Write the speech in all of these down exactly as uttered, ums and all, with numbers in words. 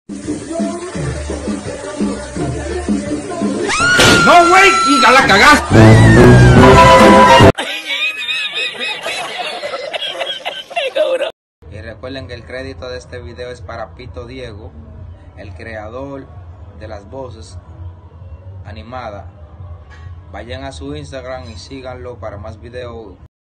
No, güey, y ya la cagaste. Y recuerden que el crédito de este video es para Pito Diego, el creador de las voces animadas. Vayan a su Instagram y síganlo para más videos.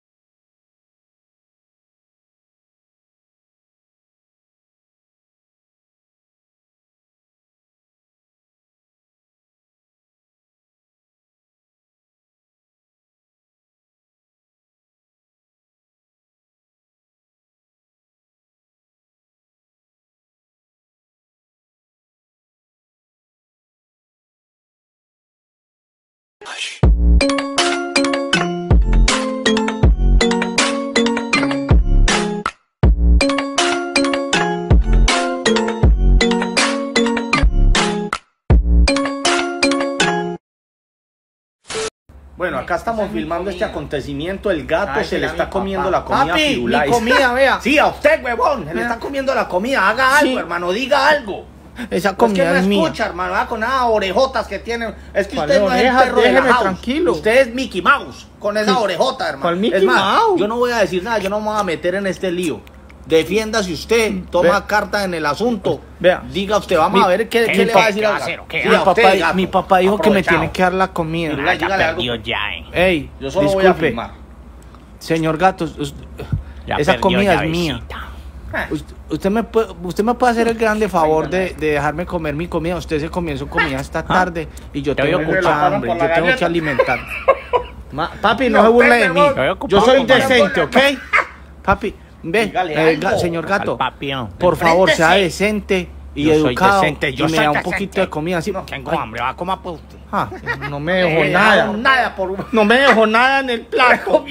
Bueno, acá estamos filmando este acontecimiento. El gato Ay, se le mira, está mi comiendo papá. la comida a Papi, Firulais. mi comida, vea. Sí, a usted, huevón. Se le está comiendo la comida. Haga algo, Sí. hermano. Diga algo. Esa Es que comida no es mía. escucha, hermano. Va con nada orejotas que tiene. Es que ¿Cuál usted no es el oreja? perro de la Déjeme house. tranquilo. Usted es Mickey Mouse con esa orejota, hermano. ¿Cuál Mickey es más, Mouse? yo no voy a decir nada. Yo no me voy a meter en este lío. Defiéndase usted. Toma Vea. carta en el asunto. Vea. Diga usted. Vamos Mi- a ver qué, ¿qué qué mi le va a pa- decir qué al va a gato. hacer o qué? Sí, mi, a usted, papá, gato. mi papá dijo que me Aprovechado. tiene que dar la comida. Firulais, dígale algo. ya, Ey, Yo solo disculpe. voy a filmar. Señor Gato, us- ya esa perdió comida ya es mía. visita. Usted, usted me puede, usted me puede hacer el grande favor de, de dejarme comer mi comida. Usted se comió su comida esta tarde y yo Te tengo voy a ocupar. mucha hambre. por Yo la tengo galleta. que alimentar. Ma- papi, no, No, se burle de usted, mí. huevón. Te voy a ocupar Yo soy con la decente, ¿ok? Papi, ve, Dígale eh, algo. ga- señor Gato, Al papión. por favor, sea Enfréntese. decente y Yo soy educado. decente, yo y me soy da un decente. poquito de comida. Así, Tengo Ay, hambre, va a comer por usted. ah, no me dejó Eh, nada. no, nada por No me dejó nada en el plato.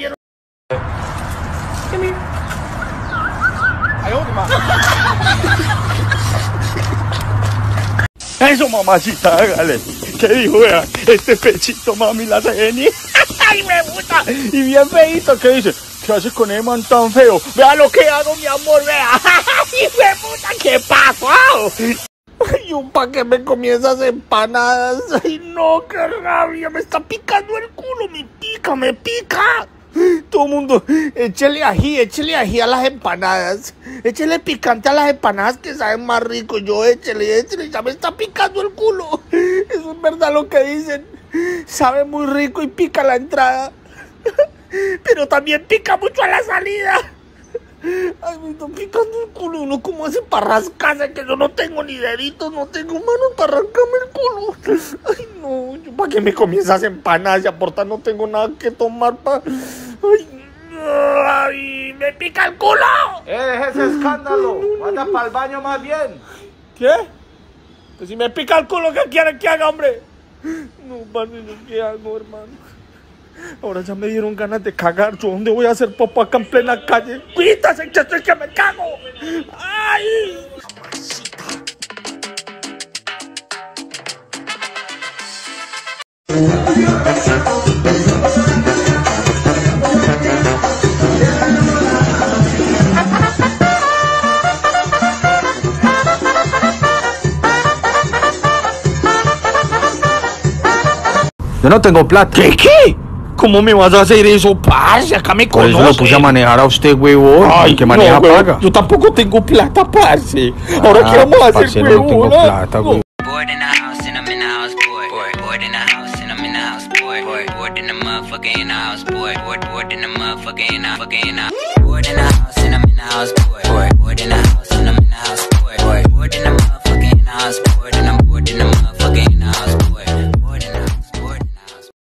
Eso, mamacita, hágale. ¿Qué dijo? Vea, este pechito, mami, la genia. ¡Ay, me gusta! Y bien feíto, ¿qué dice? ¿Qué haces con ese man tan feo? Vea lo que hago, mi amor, vea. ¡Ay, me puta! ¿Qué pasó? Ay, un pa' que me comí esas empanadas. Ay, no, qué rabia, me está picando el culo, me pica, me pica. Todo el mundo, échele ají, échele ají a las empanadas. Échele picante a las empanadas que saben más rico. Yo échele, échele, ya me está picando el culo. Eso es verdad lo que dicen. Sabe muy rico y pica la entrada. Pero también pica mucho a la salida. Ay, me está picando el culo. Uno como hace para rascarse, que yo no tengo ni deditos, no tengo manos para arrancarme el culo. Ay, no, yo para qué me comí esas empanadas y aportar no tengo nada que tomar para... Ay, Ay, me pica el culo. Eh, deje ese escándalo. Vaya para el baño más bien. ¿Qué? Que si me pica el culo, ¿qué quieren que haga, hombre? no, parce, ¿yo qué hago, hermano? Ahora ya me dieron ganas de cagar. ¿Yo dónde voy a hacer popó acá en plena calle? ¡Quítase, que estoy que me cago! ¡Ay! Yo no tengo plata. ¿Qué, qué? ¿Cómo me vas a hacer eso, parce? Acá me Por conoce. eso lo puse a manejar a usted, huevón. Ay, El que maneja no, huevón, paga. yo tampoco tengo plata, parce. Ahora, Ah, ¿qué vamos a hacer, parcero, no tengo huevona? plata, No. güey. Bored in the house and I'm in the house, bored. Bored, bored in the house and I'm in the house, bored. Bored, bored in the motherfucker in the house, bored. Bored, bored in the motherfucker in the fucking in the. Bored in the house and I'm in the house, bored. Bored, bored in the house and I'm in the house, bored. Bored, bored in the